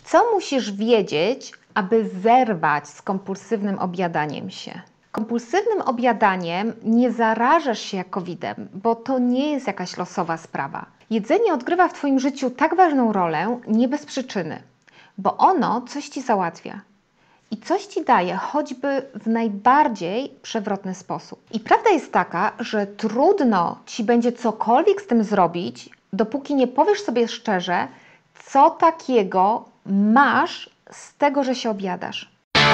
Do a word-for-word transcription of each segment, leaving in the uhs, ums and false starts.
Co musisz wiedzieć, aby zerwać z kompulsywnym objadaniem się? Kompulsywnym objadaniem nie zarażasz się jak kowidem, bo to nie jest jakaś losowa sprawa. Jedzenie odgrywa w Twoim życiu tak ważną rolę nie bez przyczyny, bo ono coś Ci załatwia. I coś Ci daje, choćby w najbardziej przewrotny sposób. I prawda jest taka, że trudno Ci będzie cokolwiek z tym zrobić, dopóki nie powiesz sobie szczerze, co takiego masz z tego, że się objadasz.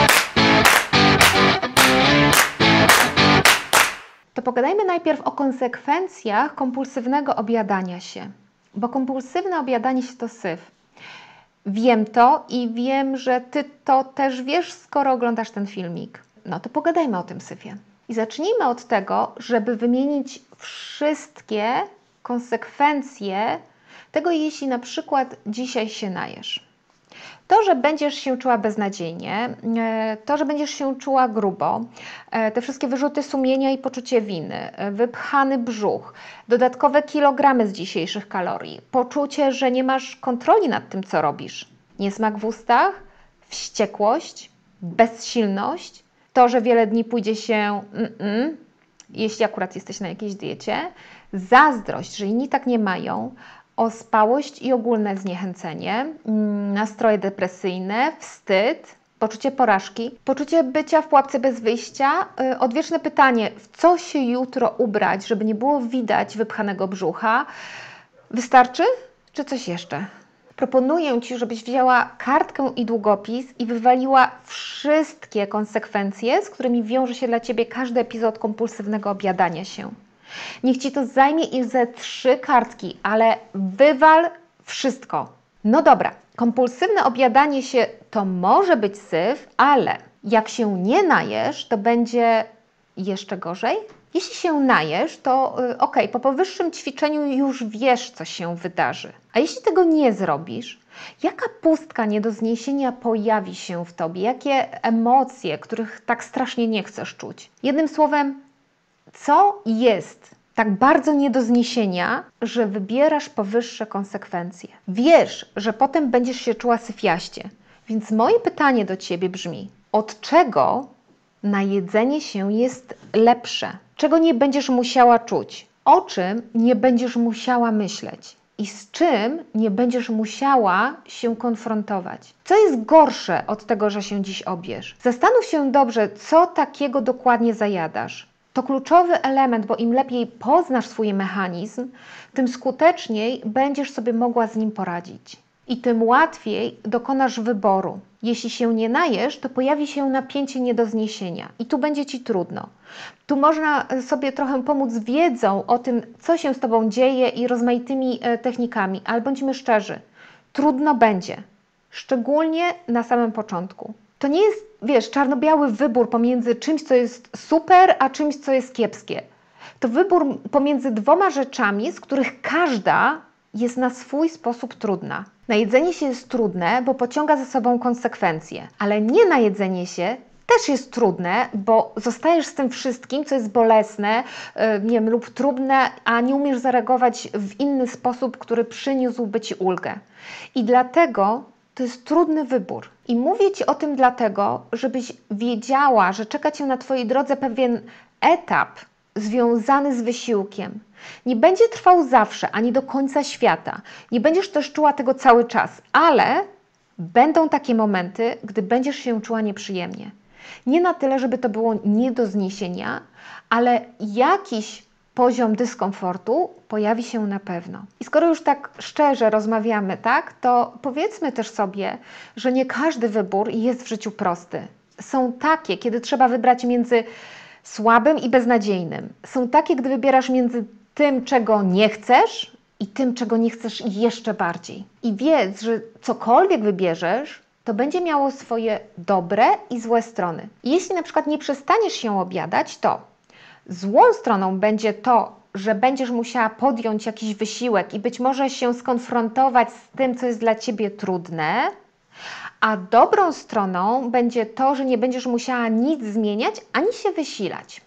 To pogadajmy najpierw o konsekwencjach kompulsywnego objadania się, bo kompulsywne objadanie się to syf. Wiem to i wiem, że Ty to też wiesz, skoro oglądasz ten filmik. No to pogadajmy o tym syfie. I zacznijmy od tego, żeby wymienić wszystkie konsekwencje tego, jeśli na przykład dzisiaj się najesz. To, że będziesz się czuła beznadziejnie, to, że będziesz się czuła grubo, te wszystkie wyrzuty sumienia i poczucie winy, wypchany brzuch, dodatkowe kilogramy z dzisiejszych kalorii, poczucie, że nie masz kontroli nad tym, co robisz, niesmak w ustach, wściekłość, bezsilność, to, że wiele dni pójdzie się mm-mm, jeśli akurat jesteś na jakiejś diecie, zazdrość, że inni tak nie mają, ospałość i ogólne zniechęcenie, nastroje depresyjne, wstyd, poczucie porażki, poczucie bycia w pułapce bez wyjścia, odwieczne pytanie, w co się jutro ubrać, żeby nie było widać wypchanego brzucha. Wystarczy? Czy coś jeszcze? Proponuję Ci, żebyś wzięła kartkę i długopis i wywaliła wszystkie konsekwencje, z którymi wiąże się dla Ciebie każdy epizod kompulsywnego objadania się. Niech Ci to zajmie i ze trzy kartki, ale wywal wszystko. No dobra, kompulsywne objadanie się to może być syf, ale jak się nie najesz, to będzie jeszcze gorzej. Jeśli się najesz, to yy, ok, po powyższym ćwiczeniu już wiesz, co się wydarzy. A jeśli tego nie zrobisz, jaka pustka nie do zniesienia pojawi się w Tobie? Jakie emocje, których tak strasznie nie chcesz czuć? Jednym słowem, co jest tak bardzo nie do zniesienia, że wybierasz powyższe konsekwencje? Wiesz, że potem będziesz się czuła syfiaście. Więc moje pytanie do Ciebie brzmi, od czego najedzenie się jest lepsze? Czego nie będziesz musiała czuć? O czym nie będziesz musiała myśleć? I z czym nie będziesz musiała się konfrontować? Co jest gorsze od tego, że się dziś objesz? Zastanów się dobrze, co takiego dokładnie zajadasz. To kluczowy element, bo im lepiej poznasz swój mechanizm, tym skuteczniej będziesz sobie mogła z nim poradzić. I tym łatwiej dokonasz wyboru. Jeśli się nie najesz, to pojawi się napięcie nie do zniesienia i tu będzie Ci trudno. Tu można sobie trochę pomóc wiedzą o tym, co się z Tobą dzieje i rozmaitymi technikami, ale bądźmy szczerzy, trudno będzie, szczególnie na samym początku. To nie jest, wiesz, czarno-biały wybór pomiędzy czymś, co jest super, a czymś, co jest kiepskie. To wybór pomiędzy dwoma rzeczami, z których każda jest na swój sposób trudna. Najedzenie się jest trudne, bo pociąga za sobą konsekwencje, ale nie najedzenie się też jest trudne, bo zostajesz z tym wszystkim, co jest bolesne, nie wiem, lub trudne, a nie umiesz zareagować w inny sposób, który przyniósłby Ci ulgę. I dlatego to jest trudny wybór. I mówię Ci o tym dlatego, żebyś wiedziała, że czeka Cię na Twojej drodze pewien etap związany z wysiłkiem. Nie będzie trwał zawsze, ani do końca świata. Nie będziesz też czuła tego cały czas, ale będą takie momenty, gdy będziesz się czuła nieprzyjemnie. Nie na tyle, żeby to było nie do zniesienia, ale jakiś poziom dyskomfortu pojawi się na pewno. I skoro już tak szczerze rozmawiamy, tak, to powiedzmy też sobie, że nie każdy wybór jest w życiu prosty. Są takie, kiedy trzeba wybrać między słabym i beznadziejnym. Są takie, gdy wybierasz między tym, czego nie chcesz i tym, czego nie chcesz jeszcze bardziej. I wiedz, że cokolwiek wybierzesz, to będzie miało swoje dobre i złe strony. I jeśli na przykład nie przestaniesz się objadać, to złą stroną będzie to, że będziesz musiała podjąć jakiś wysiłek i być może się skonfrontować z tym, co jest dla Ciebie trudne, a dobrą stroną będzie to, że nie będziesz musiała nic zmieniać, ani się wysilać.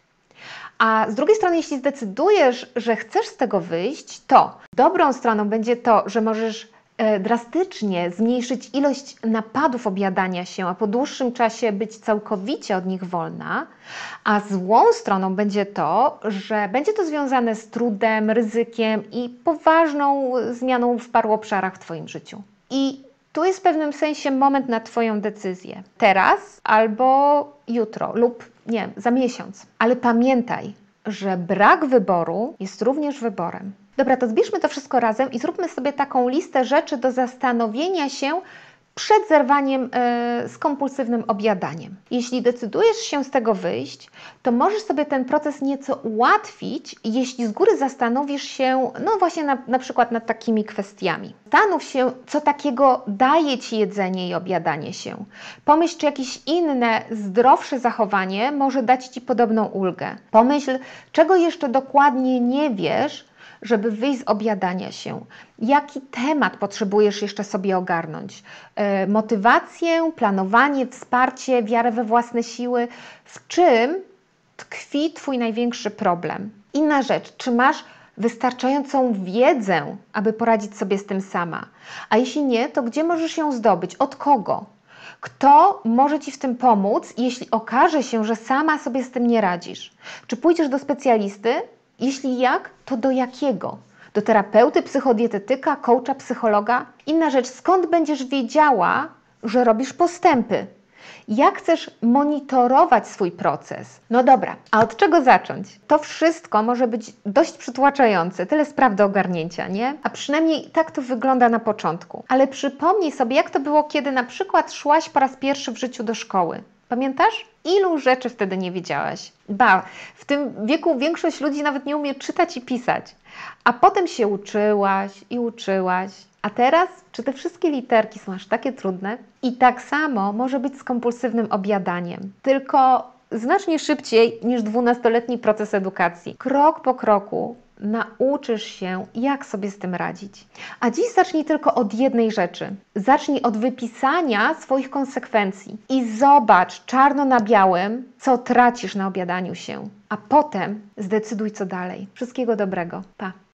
A z drugiej strony, jeśli zdecydujesz, że chcesz z tego wyjść, to dobrą stroną będzie to, że możesz e, drastycznie zmniejszyć ilość napadów objadania się, a po dłuższym czasie być całkowicie od nich wolna, a złą stroną będzie to, że będzie to związane z trudem, ryzykiem i poważną zmianą w paru obszarach w Twoim życiu. I tu jest w pewnym sensie moment na Twoją decyzję. Teraz albo jutro lub nie wiem, za miesiąc. Ale pamiętaj, że brak wyboru jest również wyborem. Dobra, to zbierzmy to wszystko razem i zróbmy sobie taką listę rzeczy do zastanowienia się przed zerwaniem yy, z kompulsywnym objadaniem. Jeśli decydujesz się z tego wyjść, to możesz sobie ten proces nieco ułatwić, jeśli z góry zastanowisz się, no właśnie na, na przykład nad takimi kwestiami. Zastanów się, co takiego daje Ci jedzenie i objadanie się. Pomyśl, czy jakieś inne, zdrowsze zachowanie może dać Ci podobną ulgę. Pomyśl, czego jeszcze dokładnie nie wiesz, żeby wyjść z objadania się. Jaki temat potrzebujesz jeszcze sobie ogarnąć? Yy, motywację, planowanie, wsparcie, wiarę we własne siły. W czym tkwi Twój największy problem? Inna rzecz, czy masz wystarczającą wiedzę, aby poradzić sobie z tym sama? A jeśli nie, to gdzie możesz ją zdobyć? Od kogo? Kto może Ci w tym pomóc, jeśli okaże się, że sama sobie z tym nie radzisz? Czy pójdziesz do specjalisty? Jeśli jak, to do jakiego? Do terapeuty, psychodietetyka, coacha, psychologa? Inna rzecz, skąd będziesz wiedziała, że robisz postępy? Jak chcesz monitorować swój proces? No dobra, a od czego zacząć? To wszystko może być dość przytłaczające, tyle spraw do ogarnięcia, nie? A przynajmniej tak to wygląda na początku. Ale przypomnij sobie, jak to było, kiedy na przykład szłaś po raz pierwszy w życiu do szkoły. Pamiętasz? Ilu rzeczy wtedy nie wiedziałaś? Ba, w tym wieku większość ludzi nawet nie umie czytać i pisać. A potem się uczyłaś i uczyłaś. A teraz, czy te wszystkie literki są aż takie trudne? I tak samo może być z kompulsywnym objadaniem. Tylko znacznie szybciej niż dwunastoletni proces edukacji. Krok po kroku nauczysz się, jak sobie z tym radzić. A dziś zacznij tylko od jednej rzeczy. Zacznij od wypisania swoich konsekwencji i zobacz czarno na białym, co tracisz na objadaniu się. A potem zdecyduj, co dalej. Wszystkiego dobrego. Pa!